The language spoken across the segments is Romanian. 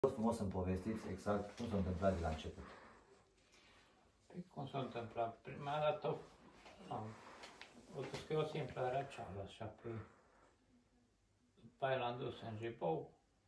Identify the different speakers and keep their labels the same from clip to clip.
Speaker 1: Frumos să-mi povestiți exact cum s-a întâmplat de la început.
Speaker 2: Păi cum s-a întâmplat? Prima dată am văzut că e o simplă răceală, așa, apoi după aia l-am dus în Jibou,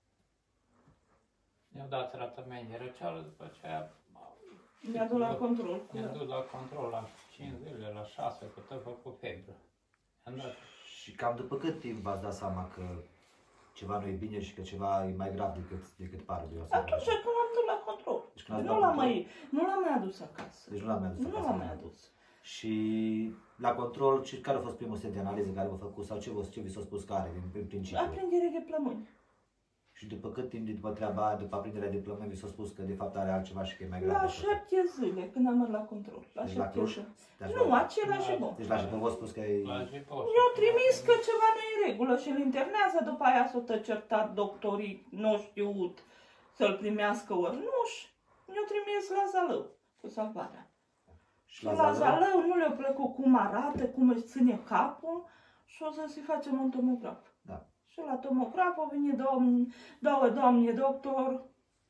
Speaker 2: ne-au dat tratament de răceală, după aceea
Speaker 3: Ne-a dus la control.
Speaker 2: ne-a dus la control la 5 zile, la 6, că tot făcut febră.
Speaker 1: Și cam după cât timp v-ați dat seama că ceva nu e bine și că ceva e mai grav decât pare de asta?
Speaker 3: Atunci când am dus la control.
Speaker 1: Deci când ați
Speaker 3: Nu
Speaker 1: luat
Speaker 3: l-am
Speaker 1: control?
Speaker 3: mai adus acasă.
Speaker 1: Deci nu l-am mai adus acasă.
Speaker 3: Nu l-am mai adus.
Speaker 1: Și la control, care a fost primul set de analiză care v-a făcut sau ce vi s-a spus care în principiu?
Speaker 3: Aprindere de plămâni.
Speaker 1: Și după cât timp după treaba aia, după aprinderea de plămâni, vi s-a spus că de fapt are altceva și că e mai grav?
Speaker 3: La 7 zile când am mers la control. La
Speaker 1: Deci la
Speaker 3: 7
Speaker 1: Cluj?
Speaker 3: zile.
Speaker 1: Deci
Speaker 3: Nu,
Speaker 1: la-
Speaker 3: același bun.
Speaker 1: Deci la Jibou v-a spus că e...
Speaker 2: La Jibou.
Speaker 3: Mi-au trimis că ceva nu e în regulă și îl internează, după aia s-au certat doctorii, nu știut să-l primească ori nu și mi-au trimis la Zalău cu salvarea.
Speaker 1: Și
Speaker 3: La Zalău nu le-a plăcut cum arată, cum își ține capul și o să-i facem un tomograf.
Speaker 1: Da.
Speaker 3: Și la tomograf au venit două doamne doctor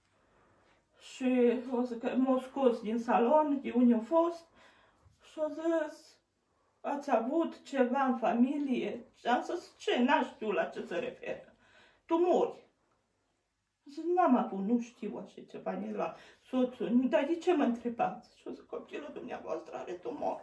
Speaker 3: și m-au scos din salon, de unde au fost și au zis, ați avut ceva în familie? Și am zis, ce? N-aș știu la ce se referă. Tumori. Zic, n-am avut, nu știu așa ceva, nici la soțul. Dar de ce mă întrebați? Și o zic, copilul dumneavoastră are tumor.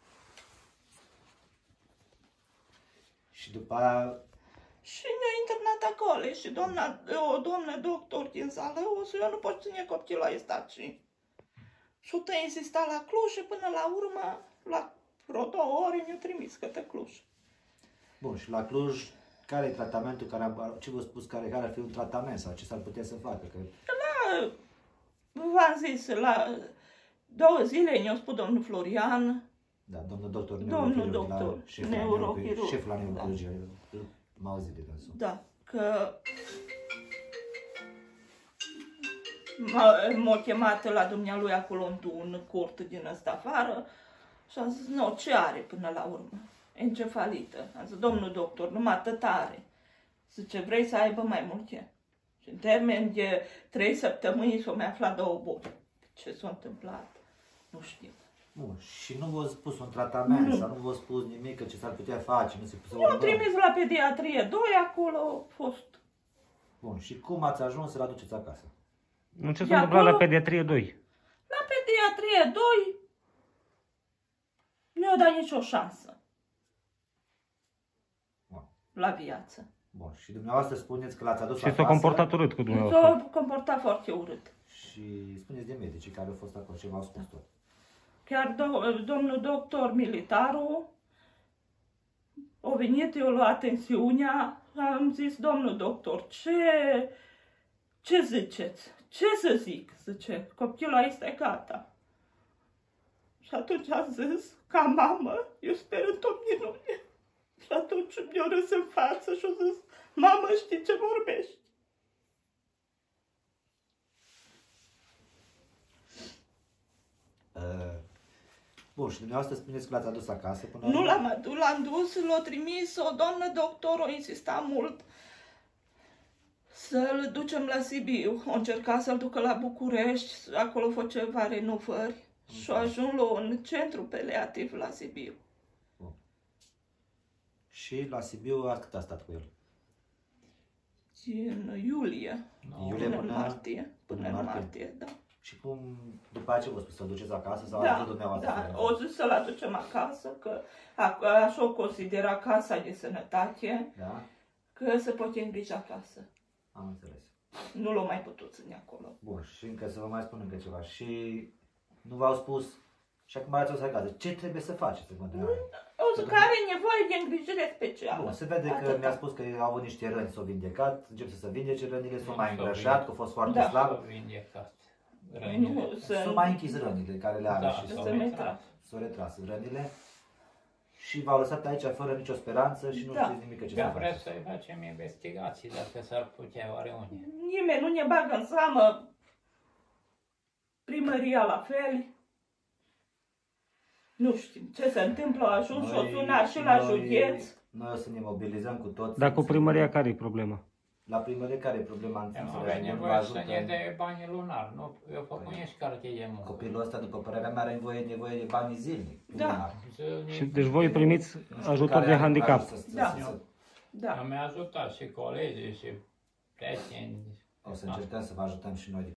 Speaker 1: Și după aia...
Speaker 3: Și ne-a internat acolo și o doamnă doctor din sală, o să eu nu pot ține copilul ăsta și o insista la Cluj și până la urmă, la vreo 2 ore, mi-a trimis către Cluj.
Speaker 1: Bun, și la Cluj, care e tratamentul, ce v-a spus, care ar fi un tratament sau ce s-ar putea să facă? Că...
Speaker 3: V-am zis, la 2 zile ne-a spus domnul Florian,
Speaker 1: Da, domnul doctor,
Speaker 3: Domnul doctor, neurochirurg.
Speaker 1: șeful la neurochirurgie, m-a auzit de dânsul.
Speaker 3: da, că m-a chemat la dumnealui acolo în curt din ăsta afară și am zis, nu, ce are până la urmă? Encefalită. Am zis, domnul doctor, numai atât are. Zice, vrei să aibă mai multe? Și în termen de 3 săptămâni s-o mai aflat 2 boli. Ce s-a întâmplat? Nu știu.
Speaker 1: Bun, și nu v-a spus un tratament
Speaker 3: Nu.
Speaker 1: sau nu v-a spus nimic, că ce s-ar putea face, nu se putea
Speaker 3: M-au trimis la pediatrie 2, acolo a fost.
Speaker 1: Bun, și cum ați ajuns să-l aduceți acasă?
Speaker 4: Nu, ce
Speaker 3: De
Speaker 4: s-a întâmplat la
Speaker 3: acolo-
Speaker 4: pediatrie 2?
Speaker 3: La pediatrie 2 nu i-a dat nicio șansă
Speaker 1: Bun.
Speaker 3: la viață.
Speaker 1: Bun, și dumneavoastră spuneți că l-ați adus
Speaker 4: Și
Speaker 1: acasă
Speaker 4: s-a comportat urât cu dumneavoastră.
Speaker 3: S-a comportat foarte urât.
Speaker 1: și spuneți de medicii care au fost acolo, ce v-au spus tot.
Speaker 3: Chiar domnul doctor militarul a venit, i-a luat tensiunea, am zis, domnul doctor, ce ziceți? Ce să zic? Zice, copilul ăsta e gata. Și atunci am zis, ca mamă, eu sper într-o minune. Și atunci mi-a râs în față și a zis, mamă, știi ce vorbești?
Speaker 1: Bun, și dumneavoastră spuneți că l-ați adus acasă până
Speaker 3: Nu l-am adus, l-am dus, l-a trimis o doamnă doctor, o insista mult să-l ducem la Sibiu. O încerca să-l ducă la București, acolo fă ceva renovări și a ajuns la un centru paliativ la Sibiu.
Speaker 1: Și la Sibiu, cât a stat cu el?
Speaker 3: În iulie,
Speaker 1: Iulie
Speaker 3: până în martie. Până în martie, da.
Speaker 1: Și cum, după aceea v-a spus să-l duceți acasă sau a
Speaker 3: Da,
Speaker 1: vrut dumneavoastră?
Speaker 3: da, o zis să-l aducem acasă, că așa o considera casa de sănătate,
Speaker 1: Da?
Speaker 3: că se poate îngriji acasă.
Speaker 1: Am înțeles.
Speaker 3: Nu l-a mai putut ține acolo.
Speaker 1: Bun, și încă să vă mai spun încă ceva. Și nu v-au spus, și acum ați acasă, ce trebuie să faceți în continuare?
Speaker 3: O să care nevoie de îngrijire specială.
Speaker 1: Bun, se vede că
Speaker 3: Atâta.
Speaker 1: mi-a spus că au avut niște răni, s-au vindecat, încep să se vindece rănile, s-au
Speaker 2: Nu
Speaker 1: mai
Speaker 2: s-au
Speaker 1: îngrășat, că a fost foarte
Speaker 3: Da.
Speaker 1: slab.
Speaker 2: S-au vindecat
Speaker 3: Nu,
Speaker 2: rănile.
Speaker 1: S-au mai închis rănile care le are
Speaker 2: Da,
Speaker 1: și
Speaker 2: s-au
Speaker 3: se
Speaker 2: retras.
Speaker 1: s-au retras rănile. Și v-au lăsat aici fără nicio speranță și nu
Speaker 3: Da.
Speaker 1: știți nimic ce să
Speaker 2: Eu vreau
Speaker 1: faceți.
Speaker 2: să facem investigații dacă s-ar putea oare unde.
Speaker 3: Nimeni nu ne bagă în seamă. Primăria la fel. Nu știm ce se întâmplă, a ajuns și o suna și la județ.
Speaker 1: Noi o să ne mobilizăm cu toți.
Speaker 4: Dar cu primăria care e problema?
Speaker 1: La primărie care e problema în
Speaker 2: Eu am
Speaker 1: înțelegere? Nu vă
Speaker 2: nevoie să
Speaker 1: ajută?
Speaker 2: ne dea bani lunar, nu? Eu fac și cartie de muncă.
Speaker 1: Copilul ăsta, după părerea mea, are nevoie de bani zilnic.
Speaker 3: Da.
Speaker 1: lunar.
Speaker 2: Zilnic.
Speaker 4: Și deci voi primiți
Speaker 1: Nu știu
Speaker 4: ajutor
Speaker 1: care
Speaker 4: de
Speaker 1: are
Speaker 4: handicap.
Speaker 1: curajul
Speaker 3: Da.
Speaker 1: să-
Speaker 3: Da.
Speaker 2: Mi-a ajutat și colegii și prieteni.
Speaker 1: O să încercăm să vă ajutăm și noi